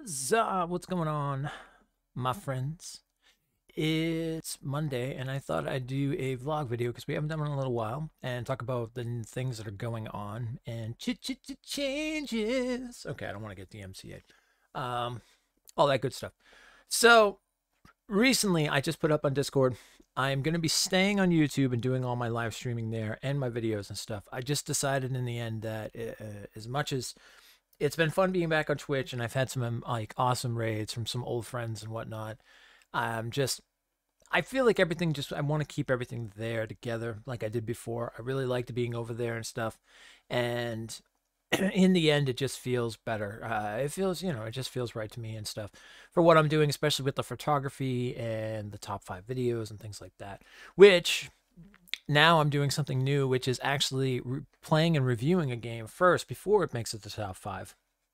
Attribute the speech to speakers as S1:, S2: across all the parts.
S1: What's going on, my friends? It's Monday, and I thought I'd do a vlog video because we haven't done one in a little while and talk about the things that are going on and changes. Okay, I don't want to get DMCA. All that good stuff. So, recently, I just put up on Discord. I'm going to be staying on YouTube and doing all my live streaming there and my videos and stuff. I just decided in the end that as much as it's been fun being back on Twitch, and I've had some like awesome raids from some old friends and whatnot. Just I feel like everything just I want to keep everything there together like I did before. I really liked being over there and stuff, and in the end, it just feels better. It feels, it just feels right to me and stuff for what I'm doing, especially with the photography and the top 5 videos and things like that. Which now I'm doing something new, which is actually playing and reviewing a game first before it makes it to top 5.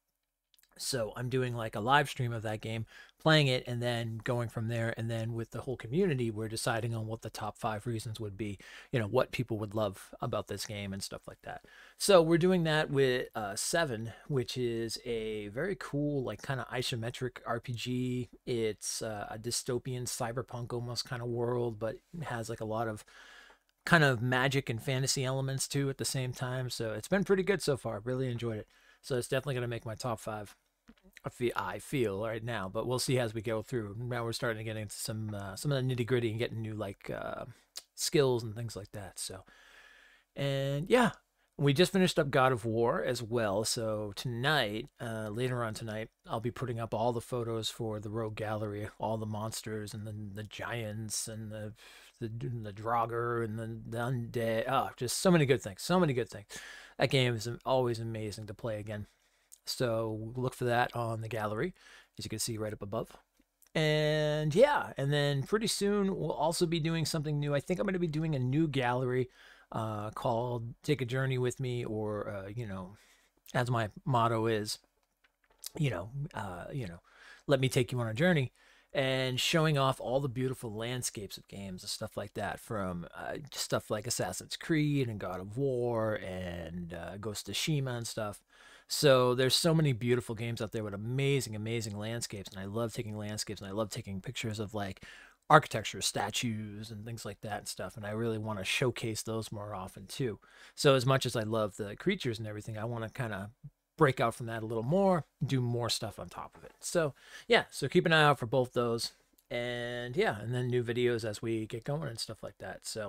S1: So I'm doing like a live stream of that game, playing it, and then going from there. And then with the whole community, we're deciding on what the top 5 reasons would be, what people would love about this game and stuff like that. So we're doing that with 7, which is a very cool, like kind of isometric RPG. It's a dystopian cyberpunk almost kind of world, but has like a lot of kind of magic and fantasy elements too at the same time. So it's been pretty good so far. Really enjoyed it. So it's definitely going to make my top 5. I feel right now, but we'll see as we go through. Now we're starting to get into some of the nitty gritty and getting new like skills and things like that. So, and yeah, we just finished up God of War as well. So tonight, later on tonight, I'll be putting up all the photos for the Rogue Gallery, all the monsters and the giants and the Draugr and the undead. Oh, just so many good things. So many good things. That game is always amazing to play again. So look for that on the gallery, as you can see right up above. And yeah, and then pretty soon we'll also be doing something new. I think I'm going to be doing a new gallery called Take a Journey with Me, or, as my motto is, you know, uh, you know, let me take you on a journey, and showing off all the beautiful landscapes of games and stuff like that, from stuff like Assassin's Creed and God of War and Ghost of Tsushima and stuff. So there's so many beautiful games out there with amazing, amazing landscapes, and I love taking landscapes, and I love taking pictures of like architecture, statues, and things like that and stuff. And I really want to showcase those more often too. So as much as I love the creatures and everything, I want to kind of break out from that a little more, do more stuff on top of it. So yeah, so keep an eye out for both those. And yeah, and then new videos as we get going and stuff like that. So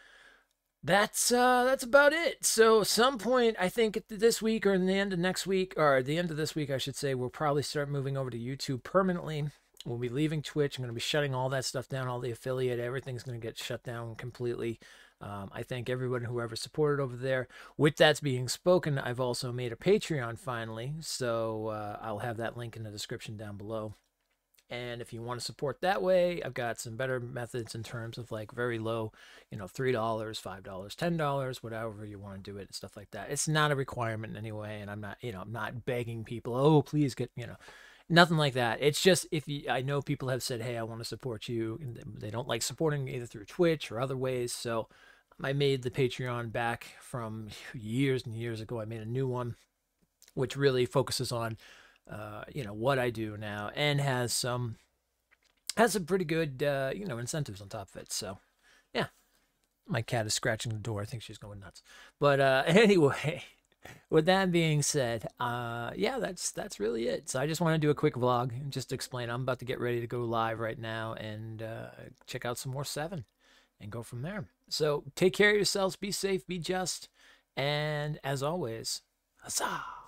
S1: that's about it. So some point, I think this week or in the end of next week, or the end of this week I should say, we'll probably start moving over to YouTube permanently. We'll be leaving Twitch. I'm going to be shutting all that stuff down, all the affiliate, everything's going to get shut down completely. I thank everyone who ever supported over there. With that being spoken, I've also made a Patreon finally, so I'll have that link in the description down below. And if you want to support that way, I've got some better methods in terms of like very low, $3, $5, $10, whatever you want to do it and stuff like that. It's not a requirement in any way, and I'm not, I'm not begging people, oh, please get, nothing like that. It's just if you, I know people have said, hey, I want to support you, and they don't like supporting either through Twitch or other ways. So I made the Patreon back from years and years ago. I made a new one, which really focuses on, what I do now, and has some pretty good, incentives on top of it. So yeah, my cat is scratching the door. I think she's going nuts. But anyway, with that being said, yeah, that's really it. So I just want to do a quick vlog and just explain. I'm about to get ready to go live right now and check out some more 7 and go from there. So take care of yourselves, be safe, be just, and as always, huzzah!